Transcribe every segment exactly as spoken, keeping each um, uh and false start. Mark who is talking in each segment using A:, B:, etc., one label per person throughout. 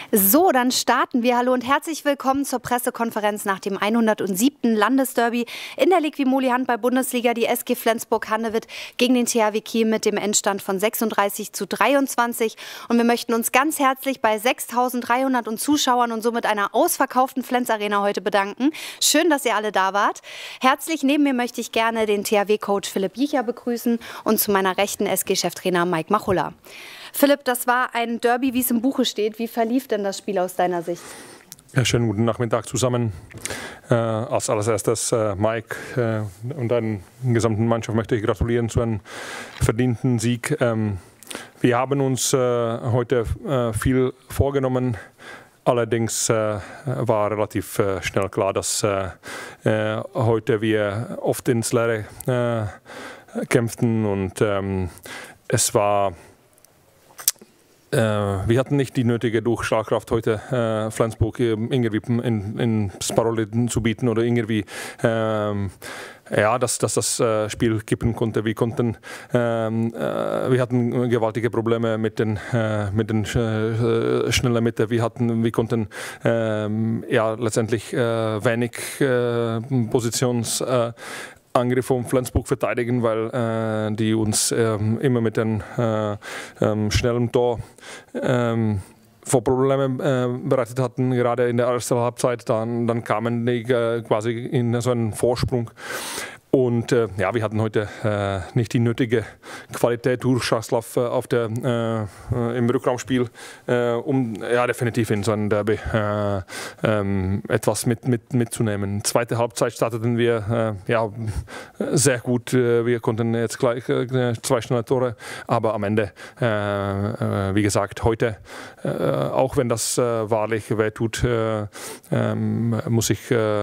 A: So, dann starten wir. Hallo und herzlich willkommen zur Pressekonferenz nach dem hundertsiebten Landesderby in der Liqui-Moly Handball-Bundesliga. Die S G Flensburg-Handewitt gegen den T H W Kiel mit dem Endstand von sechsunddreißig zu dreiundzwanzig. Und wir möchten uns ganz herzlich bei sechstausenddreihundert und Zuschauern und somit einer ausverkauften Flens Arena heute bedanken. Schön, dass ihr alle da wart. Herzlich neben mir möchte ich gerne den T H W-Coach Philipp Jicher begrüßen und zu meiner rechten S G-Cheftrainer Mike Machulla. Philipp, das war ein Derby, wie es im Buche steht. Wie verlief denn das Spiel aus deiner Sicht?
B: Ja, schönen guten Nachmittag zusammen. Äh, als allererstes äh, Mike äh, und deiner gesamten Mannschaft möchte ich gratulieren zu einem verdienten Sieg. Ähm, wir haben uns äh, heute äh, viel vorgenommen. Allerdings äh, war relativ äh, schnell klar, dass äh, äh, heute wir oft ins Leere äh, kämpften und ähm, es war Äh, wir hatten nicht die nötige Durchschlagkraft heute, äh, Flensburg irgendwie in, ins Paroli zu bieten oder irgendwie ähm, ja, dass, dass das äh, Spiel kippen konnte. Wir konnten, ähm, äh, wir hatten gewaltige Probleme mit den, äh, mit den äh, schnellen Mitte. Wir hatten, wir konnten ähm, ja letztendlich äh, wenig äh, Positions äh, Angriff von Flensburg verteidigen, weil äh, die uns ähm, immer mit einem äh, ähm, schnellen Tor ähm, vor Probleme äh, bereitet hatten, gerade in der ersten Halbzeit. Dann, dann kamen die äh, quasi in so einen Vorsprung. Und äh, ja, wir hatten heute äh, nicht die nötige Qualität Durchschlagslauf äh, auf der, äh, im Rückraumspiel, äh, um ja, definitiv in so einem Derby äh, ähm, etwas mit, mit, mitzunehmen. Zweite Halbzeit starteten wir äh, ja, sehr gut. Wir konnten jetzt gleich äh, zwei schnelle Tore, aber am Ende, äh, äh, wie gesagt, heute, äh, auch wenn das äh, wahrlich wehtut, äh, äh, muss ich äh,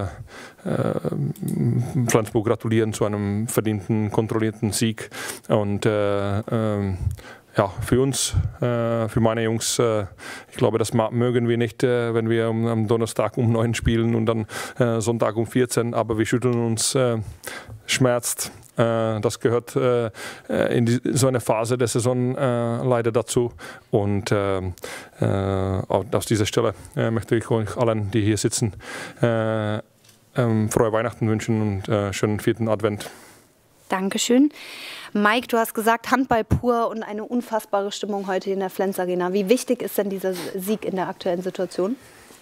B: Flensburg gratulieren zu einem verdienten, kontrollierten Sieg. Und äh, äh, ja, für uns, äh, für meine Jungs, äh, ich glaube, das mögen wir nicht, äh, wenn wir am, am Donnerstag um neun spielen und dann äh, Sonntag um vierzehn, aber wir schütteln uns äh, schmerzt. Äh, das gehört äh, in die, so eine Phase der Saison äh, leider dazu. Und äh, äh, aus dieser Stelle äh, möchte ich euch allen, die hier sitzen, äh, Ähm, frohe Weihnachten wünschen und äh, schönen vierten Advent.
A: Dankeschön. Mike, du hast gesagt, Handball pur und eine unfassbare Stimmung heute in der Flens Arena. Wie wichtig ist denn dieser Sieg in der aktuellen Situation?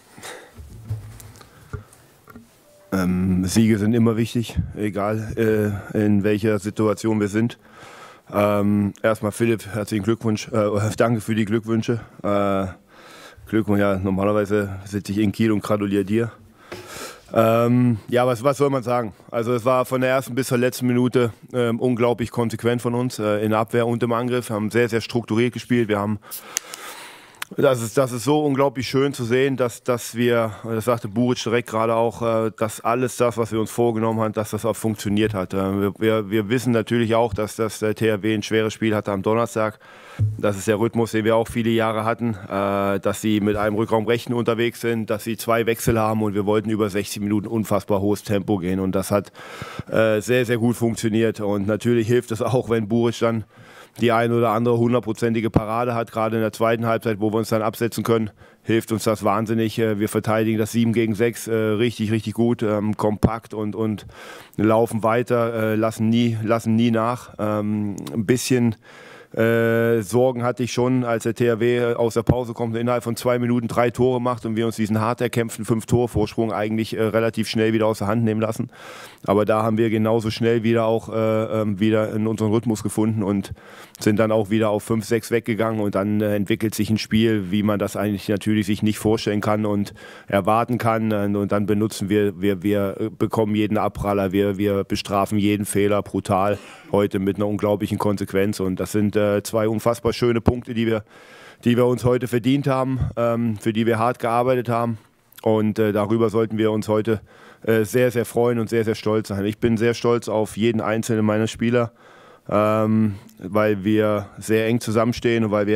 C: Ähm, Siege sind immer wichtig, egal äh, in welcher Situation wir sind. Ähm, erstmal Philipp, herzlichen Glückwunsch, äh, danke für die Glückwünsche. Äh, Glückwunsch, ja, normalerweise sitze ich in Kiel und gratuliere dir. Ähm, ja, was, was soll man sagen? Also es war von der ersten bis zur letzten Minute ähm, unglaublich konsequent von uns äh, in der Abwehr und im Angriff. Wir haben sehr, sehr strukturiert gespielt. Wir haben, das ist, das ist so unglaublich schön zu sehen, dass, dass wir, das sagte Buric direkt gerade auch, äh, dass alles das, was wir uns vorgenommen haben, dass das auch funktioniert hat. Äh, wir, wir, wir wissen natürlich auch, dass das der T H W ein schweres Spiel hatte am Donnerstag. Das ist der Rhythmus, den wir auch viele Jahre hatten, äh, dass sie mit einem Rückraumrechten unterwegs sind, dass sie zwei Wechsel haben und wir wollten über sechzig Minuten unfassbar hohes Tempo gehen und das hat äh, sehr, sehr gut funktioniert und natürlich hilft es auch, wenn Buric dann die ein oder andere hundertprozentige Parade hat, gerade in der zweiten Halbzeit, wo wir uns dann absetzen können, hilft uns das wahnsinnig. Wir verteidigen das sieben gegen sechs äh, richtig, richtig gut, ähm, kompakt und, und laufen weiter, äh, lassen, nie, lassen nie nach. Ähm, ein bisschen Äh, Sorgen hatte ich schon, als der T H W aus der Pause kommt und innerhalb von zwei Minuten drei Tore macht und wir uns diesen hart erkämpften fünf-Tor-Vorsprung eigentlich äh, relativ schnell wieder aus der Hand nehmen lassen. Aber da haben wir genauso schnell wieder auch äh, wieder in unseren Rhythmus gefunden und sind dann auch wieder auf fünf sechs weggegangen und dann äh, entwickelt sich ein Spiel, wie man das eigentlich natürlich sich nicht vorstellen kann und erwarten kann und, und dann benutzen wir, wir, wir bekommen jeden Abpraller, wir, wir bestrafen jeden Fehler brutal heute mit einer unglaublichen Konsequenz und das sind äh, zwei unfassbar schöne Punkte, die wir, die wir uns heute verdient haben, ähm, für die wir hart gearbeitet haben und äh, darüber sollten wir uns heute äh, sehr, sehr freuen und sehr, sehr stolz sein. Ich bin sehr stolz auf jeden einzelnen meiner Spieler, ähm, weil wir sehr eng zusammenstehen und weil wir,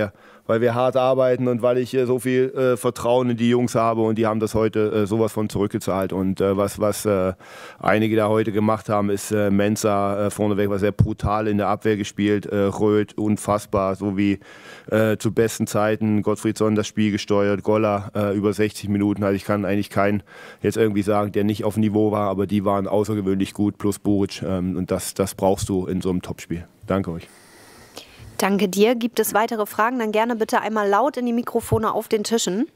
C: weil wir hart arbeiten und weil ich äh, so viel äh, Vertrauen in die Jungs habe und die haben das heute äh, sowas von zurückgezahlt. Und äh, was, was äh, einige da heute gemacht haben, ist äh, Mensah äh, vorneweg war sehr brutal in der Abwehr gespielt, äh, Röth unfassbar, so wie äh, zu besten Zeiten, Gottfriedson das Spiel gesteuert, Goller äh, über sechzig Minuten. Also ich kann eigentlich keinen jetzt irgendwie sagen, der nicht auf Niveau war, aber die waren außergewöhnlich gut, plus Buric. Ähm, und das, das brauchst du in so einem Topspiel. Danke euch.
A: Danke dir. Gibt es weitere Fragen? Dann gerne bitte einmal laut in die Mikrofone auf den Tischen.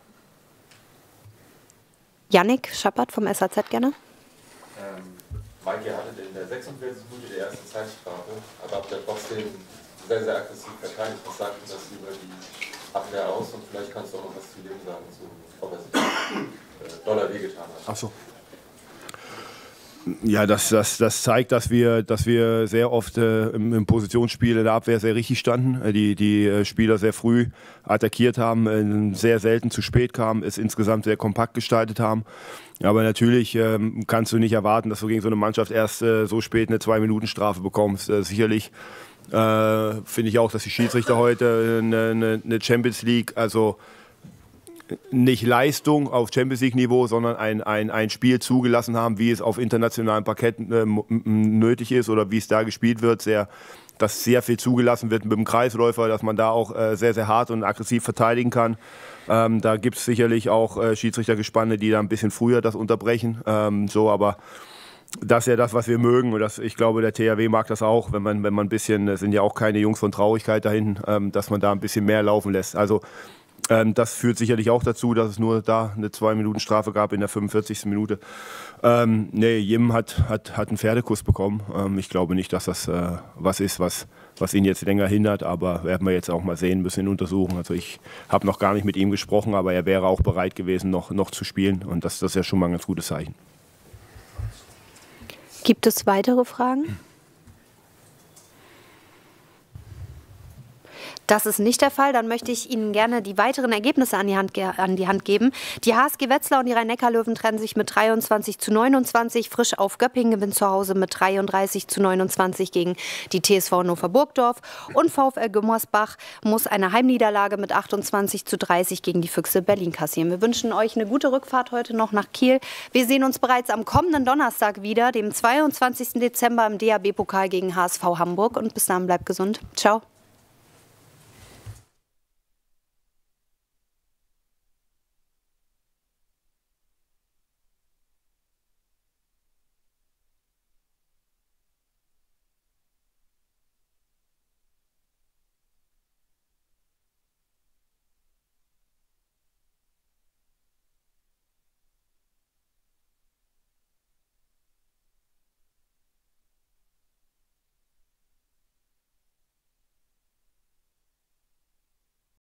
A: Yannick Schappert vom S A Z gerne.
D: Ähm, Mike, ihr hattet in der sechsundvierzigsten Minute der ersten Zeitstrafe, aber habt ihr trotzdem sehr, sehr aggressiv verteidigt. Was sagt denn das über die Abwehr aus? Und vielleicht kannst du auch noch was zu dem sagen, zu, ob er sich äh, doller wehgetan hat.
C: Ach so. Ja, das, das, das zeigt, dass wir, dass wir sehr oft äh, im, im Positionsspiel in der Abwehr sehr richtig standen, äh, die, die äh, Spieler sehr früh attackiert haben, äh, sehr selten zu spät kamen, es insgesamt sehr kompakt gestaltet haben. Aber natürlich ähm, kannst du nicht erwarten, dass du gegen so eine Mannschaft erst äh, so spät eine Zwei-Minuten-Strafe bekommst. Äh, sicherlich äh, finde ich auch, dass die Schiedsrichter heute eine, eine, eine Champions League, also nicht Leistung auf Champions League-Niveau, sondern ein, ein, ein Spiel zugelassen haben, wie es auf internationalen Parketten äh, nötig ist oder wie es da gespielt wird, sehr, dass sehr viel zugelassen wird mit dem Kreisläufer, dass man da auch äh, sehr, sehr hart und aggressiv verteidigen kann. Ähm, da gibt es sicherlich auch äh, Schiedsrichtergespanne, die da ein bisschen früher das unterbrechen. Ähm, so, aber das ist ja das, was wir mögen und das, ich glaube, der T H W mag das auch, wenn man, wenn man ein bisschen, es sind ja auch keine Jungs von Traurigkeit da hinten, ähm, dass man da ein bisschen mehr laufen lässt. Also Ähm, das führt sicherlich auch dazu, dass es nur da eine Zwei-Minuten-Strafe gab in der fünfundvierzigsten Minute. Ähm, nee, Jim hat, hat, hat einen Pferdekuss bekommen. Ähm, ich glaube nicht, dass das äh, was ist, was, was ihn jetzt länger hindert, aber werden wir jetzt auch mal sehen, müssen ihn untersuchen. Also ich habe noch gar nicht mit ihm gesprochen, aber er wäre auch bereit gewesen, noch, noch zu spielen und das, das ist ja schon mal ein ganz gutes Zeichen.
A: Gibt es weitere Fragen? Das ist nicht der Fall. Dann möchte ich Ihnen gerne die weiteren Ergebnisse an die Hand, an die Hand geben. Die H S G Wetzlar und die Rhein-Neckar-Löwen trennen sich mit dreiundzwanzig zu neunundzwanzig. Frisch auf Göppingen gewinnt zu Hause mit dreiunddreißig zu neunundzwanzig gegen die T S V Hannover Burgdorf. Und VfL Gummersbach muss eine Heimniederlage mit achtundzwanzig zu dreißig gegen die Füchse Berlin kassieren. Wir wünschen euch eine gute Rückfahrt heute noch nach Kiel. Wir sehen uns bereits am kommenden Donnerstag wieder, dem zweiundzwanzigsten Dezember im D H B-Pokal gegen H S V Hamburg. Und bis dahin bleibt gesund. Ciao.